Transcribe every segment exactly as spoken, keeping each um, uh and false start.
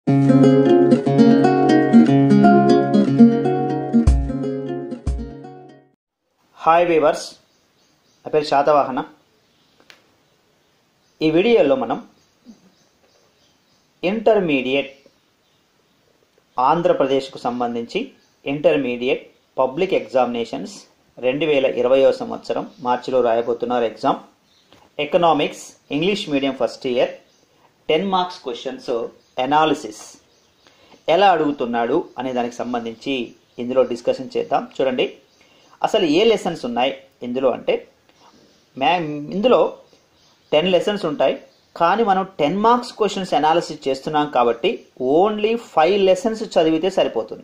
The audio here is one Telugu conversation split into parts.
హాయ్ వీవర్స్, నా పేరు శాతవాహన. ఈ వీడియోలో మనం ఇంటర్మీడియట్ ఆంధ్రప్రదేశ్కు సంబంధించి ఇంటర్మీడియట్ పబ్లిక్ ఎగ్జామినేషన్స్ రెండు వేల ఇరవయో సంవత్సరం మార్చిలో రాయబోతున్నారు exam. Economics English medium first year ten marks questions analysis ఎలా అడుగుతున్నాడు అనే దానికి సంబంధించి ఇందులో డిస్కషన్ చేద్దాం. చూడండి, అసలు ఏ లెసన్స్ ఉన్నాయి ఇందులో అంటే మ్యా ఇందులో టెన్ లెసన్స్ ఉంటాయి, కానీ మనం టెన్ మార్క్స్ క్వశ్చన్స్ అనాలిసిస్ చేస్తున్నాం కాబట్టి ఓన్లీ ఫైవ్ లెసన్స్ చదివితే సరిపోతుంది.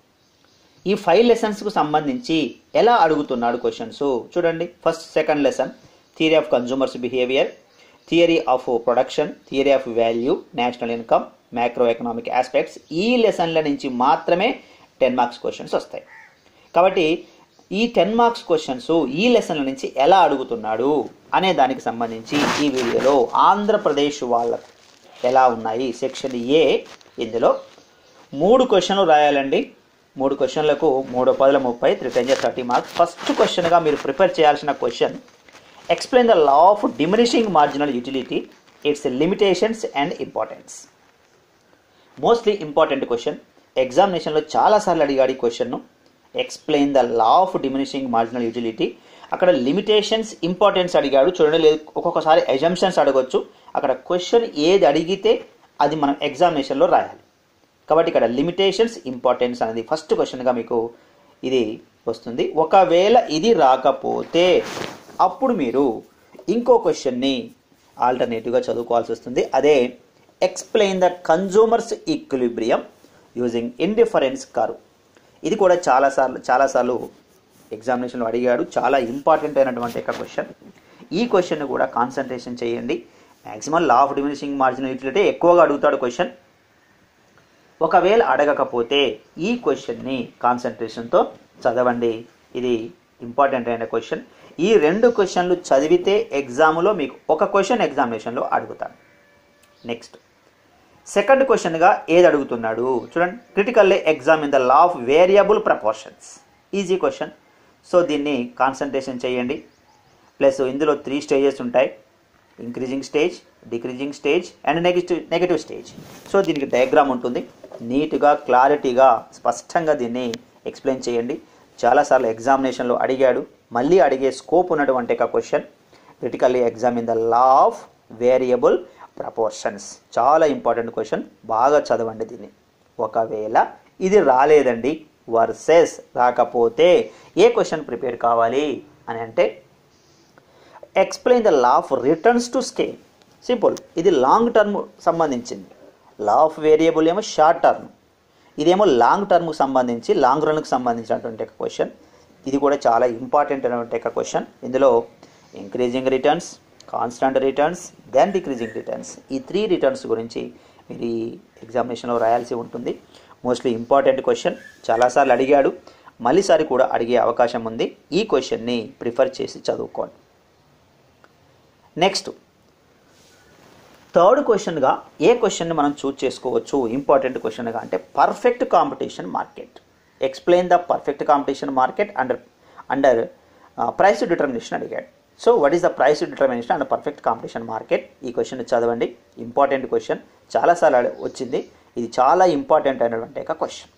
ఈ ఫైవ్ లెసన్స్కు సంబంధించి ఎలా అడుగుతున్నాడు క్వశ్చన్స్ చూడండి. First second lesson theory of consumers behaviour, theory of production, theory of value, national income, macro economic aspects. ఈ లెసన్ల నుంచి మాత్రమే టెన్ మార్క్స్ క్వశ్చన్స్ వస్తాయి. కాబట్టి ఈ టెన్ మార్క్స్ క్వశ్చన్స్ ఈ లెసన్ల నుంచి ఎలా అడుగుతున్నాడు అనే దానికి సంబంధించి ఈ వీడియోలో ఆంధ్రప్రదేశ్ వాళ్ళకు ఎలా ఉన్నాయి సెక్షన్ ఏ. ఇందులో మూడు క్వశ్చన్లు రాయాలండి. మూడు క్వశ్చన్లకు మూడు పదుల ముప్పై three ten thirty marks. First క్వశ్చన్గా మీరు ప్రిపేర్ చేయాల్సిన question, explain the law of diminishing marginal utility, its limitations and importance. Mostly important question, ఎగ్జామినేషన్లో చాలాసార్లు అడిగాడు ఈ క్వశ్చన్ను. Explain the law of diminishing marginal utility. అక్కడ లిమిటేషన్స్ ఇంపార్టెన్స్ అడిగాడు. చూడండి, లేదు ఒక్కొక్కసారి ఎజంప్షన్స్ అడగొచ్చు. అక్కడ క్వశ్చన్ ఏది అడిగితే అది మనం ఎగ్జామినేషన్లో రాయాలి. కాబట్టి ఇక్కడ లిమిటేషన్స్ ఇంపార్టెన్స్ అనేది ఫస్ట్ క్వశ్చన్గా మీకు ఇది వస్తుంది. ఒకవేళ ఇది రాకపోతే అప్పుడు మీరు ఇంకో క్వశ్చన్ని ఆల్టర్నేటివ్గా చదువుకోవాల్సి వస్తుంది. అదే explain the consumers equilibrium using indifference curve. ఇది కూడా చాలాసార్లు చాలాసార్లు ఎగ్జామినేషన్లో అడిగాడు. చాలా ఇంపార్టెంట్ అయినటువంటి ఒక క్వశ్చన్. ఈ క్వశ్చన్ కూడా కాన్సన్ట్రేషన్ చేయండి. Maximum law of diminishing marginal utility ఎక్కువగా అడుగుతాడు క్వశ్చన్. ఒకవేళ అడగకపోతే ఈ క్వశ్చన్ని కాన్సన్ట్రేషన్తో చదవండి. ఇది ఇంపార్టెంట్ అయిన క్వశ్చన్. ఈ రెండు క్వశ్చన్లు చదివితే ఎగ్జామ్లో మీకు ఒక క్వశ్చన్ ఎగ్జామినేషన్లో అడుగుతాను. నెక్స్ట్ సెకండ్ క్వశ్చన్గా ఏది అడుగుతున్నాడు చూడండి. Critical exam in the law of variable proportions. Easy question. So దీన్ని కాన్సన్ట్రేషన్ చేయండి. ప్లస్ ఇందులో త్రీ స్టేజెస్ ఉంటాయి, increasing stage, decreasing stage and negative negative stage. So దీనికి డయాగ్రామ్ ఉంటుంది. నీట్గా క్లారిటీగా స్పష్టంగా దీన్ని ఎక్స్ప్లెయిన్ చేయండి. చాలాసార్లు ఎగ్జామినేషన్లో అడిగాడు, మళ్ళీ అడిగే స్కోప్ ఉన్నటువంటి ఒక question. Critically exam in the law of variable proportions. చాలా ఇంపార్టెంట్ క్వశ్చన్. బాగా చదవండి దీన్ని. ఒకవేళ ఇది రాలేదండి, వర్సెస్ రాకపోతే ఏ క్వశ్చన్ ప్రిపేర్ కావాలి అని అంటే explain the law of returns to scale. Simple. ఇది లాంగ్ టర్మ్ సంబంధించింది. లా ఆఫ్ వేరియబుల్ ఏమో షార్ట్ టర్మ్, ఇదేమో లాంగ్ టర్మ్కి సంబంధించి లాంగ్ రన్కి సంబంధించినటువంటి ఒక క్వశ్చన్. ఇది కూడా చాలా ఇంపార్టెంట్ అయినటువంటి ఒక క్వశ్చన్. ఇందులో increasing returns, constant returns, then decreasing returns, ఈ త్రీ రిటర్న్స్ గురించి మీరు ఈ ఎగ్జామినేషన్లో రాయాల్సి ఉంటుంది. Mostly important question. చాలాసార్లు అడిగాడు, మళ్ళీసారి కూడా అడిగే అవకాశం ఉంది. ఈ క్వశ్చన్ని ప్రిఫర్ చేసి చదువుకోండి. నెక్స్ట్ థర్డ్ క్వశ్చన్గా ఏ క్వశ్చన్ని మనం చూస్ చేసుకోవచ్చు ఇంపార్టెంట్ క్వశ్చన్గా అంటే perfect competition market. Explain the perfect competition market under under price determination అడిగాడు. So what is the price determination and perfect competition market. ఈ క్వశ్చన్ చదవండి. ఇంపార్టెంట్ క్వశ్చన్, చాలాసార్లు వచ్చింది. ఇది చాలా ఇంపార్టెంట్ అయినటువంటి ఒక క్వశ్చన్.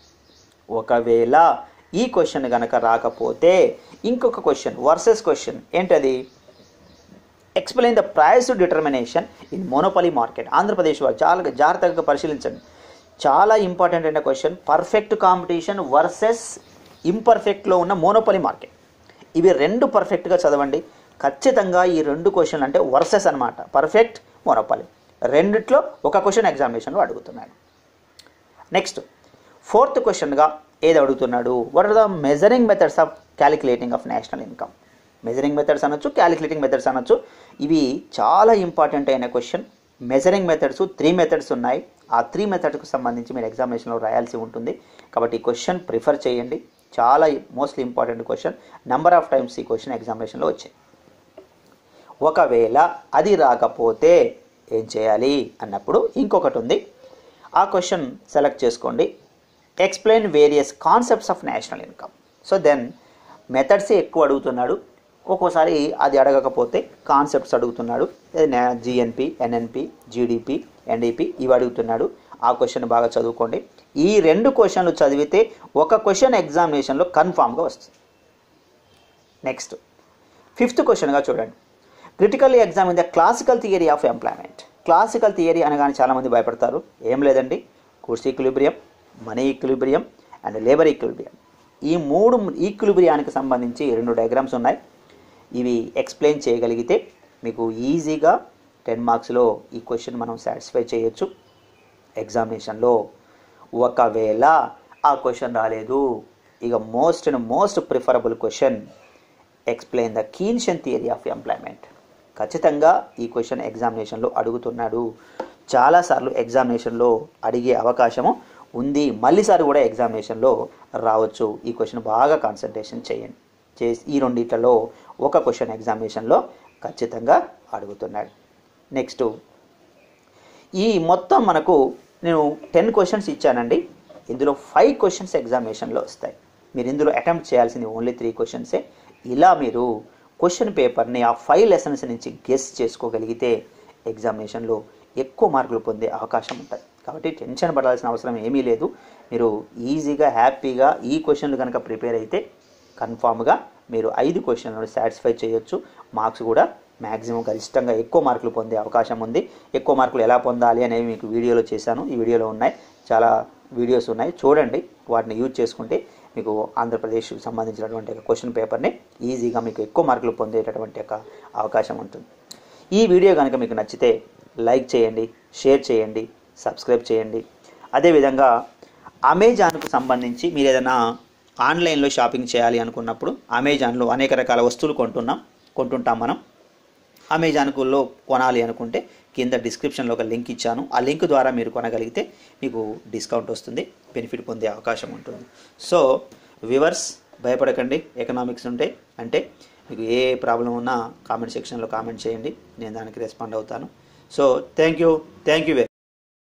ఒకవేళ ఈ క్వశ్చన్ కనుక రాకపోతే ఇంకొక క్వశ్చన్, వర్సెస్ క్వశ్చన్. ఏంటది? Explain the price determination in monopoly market. Andhra Pradesh వాళ్ళు చాలా జాగ్రత్తగా పరిశీలించండి. చాలా ఇంపార్టెంట్ అయిన క్వశ్చన్. పర్ఫెక్ట్ కాంపిటీషన్ వర్సెస్ ఇంపర్ఫెక్ట్లో ఉన్న మోనోపలీ మార్కెట్. ఇవి రెండు పర్ఫెక్ట్గా చదవండి. ఖచ్చితంగా ఈ రెండు క్వశ్చన్లు అంటే వర్సెస్ అనమాట, పర్ఫెక్ట్, మోనోపలీ రెండిట్లో ఒక క్వశ్చన్ ఎగ్జామినేషన్లో అడుగుతున్నాడు. నెక్స్ట్ ఫోర్త్ క్వశ్చన్గా ఏది అడుగుతున్నాడు? What are the measuring methods of calculating of national income. Measuring methods అనొచ్చు, క్యాలిక్యులేటింగ్ మెథడ్స్ అనొచ్చు. ఇవి చాలా ఇంపార్టెంట్ అయిన question. Measuring methods three methods ఉన్నాయి. ఆ త్రీ మెథడ్స్కి సంబంధించి మీరు ఎగ్జామినేషన్లో రాయాల్సి ఉంటుంది. కాబట్టి ఈ క్వశ్చన్ ప్రిఫర్ చేయండి. చాలా mostly important question. Number of times ఈ క్వశ్చన్ ఎగ్జామినేషన్లో వచ్చాయి. ఒకవేళ అది రాకపోతే ఏం చేయాలి అన్నప్పుడు ఇంకొకటి ఉంది. ఆ క్వశ్చన్ సెలెక్ట్ చేసుకోండి. Explain various concepts of national income. So then మెథడ్సే ఎక్కువ అడుగుతున్నాడు, ఒక్కోసారి అది అడగకపోతే కాన్సెప్ట్స్ అడుగుతున్నాడు. జిఎన్పి, ఎన్ఎన్పి, జీడిపి, ఎన్డిపి ఇవి అడుగుతున్నాడు. ఆ క్వశ్చన్ బాగా చదువుకోండి. ఈ రెండు క్వశ్చన్లు చదివితే ఒక క్వశ్చన్ ఎగ్జామినేషన్లో కన్ఫామ్గా వస్తుంది. నెక్స్ట్ ఫిఫ్త్ క్వశ్చన్గా చూడండి. Critically examine the classical theory of employment. Classical theory అనగానే చాలామంది భయపడతారు. ఏం లేదండి, goods equilibrium, money equilibrium and labour equilibrium. ఈ మూడు ఈక్విలిబ్రియానికి సంబంధించి రెండు డయాగ్రామ్స్ ఉన్నాయి. ఇవి ఎక్స్ప్లెయిన్ చేయగలిగితే మీకు ఈజీగా టెన్ మార్క్స్లో ఈ క్వశ్చన్ మనం సాటిస్ఫై చేయొచ్చు ఎగ్జామినేషన్లో. ఒకవేళ ఆ క్వశ్చన్ రాలేదు, ఇక most and most preferable question explain the Keynesian theory of employment. ఖచ్చితంగా ఈ క్వశ్చన్ ఎగ్జామినేషన్లో అడుగుతున్నాడు. చాలాసార్లు ఎగ్జామినేషన్లో అడిగే అవకాశము ఉంది. మళ్ళీసారి కూడా ఎగ్జామినేషన్లో రావచ్చు. ఈ క్వశ్చన్ బాగా కాన్సన్ట్రేషన్ చేయండి. చేసి ఈ రెండిట్లలో ఒక క్వశ్చన్ ఎగ్జామినేషన్లో ఖచ్చితంగా అడుగుతున్నాడు. నెక్స్ట్ ఈ మొత్తం మనకు నేను టెన్ క్వశ్చన్స్ ఇచ్చానండి. ఇందులో ఫైవ్ క్వశ్చన్స్ ఎగ్జామినేషన్లో వస్తాయి. మీరు ఇందులో అటెంప్ట్ చేయాల్సింది ఓన్లీ త్రీ క్వశ్చన్సే. ఇలా మీరు క్వశ్చన్ పేపర్ని ఆ ఫైవ్ లెసన్స్ నుంచి గెస్ చేసుకోగలిగితే ఎగ్జామినేషన్లో ఎక్కువ మార్కులు పొందే అవకాశం ఉంటుంది. కాబట్టి టెన్షన్ పడాల్సిన అవసరం ఏమీ లేదు. మీరు ఈజీగా హ్యాపీగా ఈ క్వశ్చన్లు కనుక ప్రిపేర్ అయితే కన్ఫామ్గా మీరు ఐదు క్వశ్చన్లను సాటిస్ఫై చేయొచ్చు. మార్క్స్ కూడా మ్యాక్సిమం గరిష్టంగా ఎక్కువ మార్కులు పొందే అవకాశం ఉంది. ఎక్కువ మార్కులు ఎలా పొందాలి అనేవి మీకు వీడియోలో చేశాను. ఈ వీడియోలో ఉన్నాయి, చాలా వీడియోస్ ఉన్నాయి, చూడండి. వాటిని యూజ్ చేసుకుంటే మీకు ఆంధ్రప్రదేశ్కి సంబంధించినటువంటి క్వశ్చన్ పేపర్ని ఈజీగా మీకు ఎక్కువ మార్కులు పొందేటటువంటి ఒక అవకాశం ఉంటుంది. ఈ వీడియో కనుక మీకు నచ్చితే లైక్ చేయండి, షేర్ చేయండి, సబ్స్క్రైబ్ చేయండి. అదేవిధంగా అమెజాన్కు సంబంధించి మీరు ఏదైనా ఆన్లైన్లో షాపింగ్ చేయాలి అనుకున్నప్పుడు అమెజాన్లో అనేక రకాల వస్తువులు కొంటున్నాం కొంటుంటాం మనం. అమెజాన్లో కొనాలి అనుకుంటే కింద డిస్క్రిప్షన్లో ఒక లింక్ ఇచ్చాను. ఆ లింక్ ద్వారా మీరు కొనగలిగితే మీకు డిస్కౌంట్ వస్తుంది, బెనిఫిట్ పొందే అవకాశం ఉంటుంది. సో వ్యూవర్స్, భయపడకండి. ఎకనామిక్స్ ఉంటే అంటే మీకు ఏ ప్రాబ్లం ఉన్నా కామెంట్ సెక్షన్లో కామెంట్ చేయండి, నేను దానికి రెస్పాండ్ అవుతాను. So thank you thank you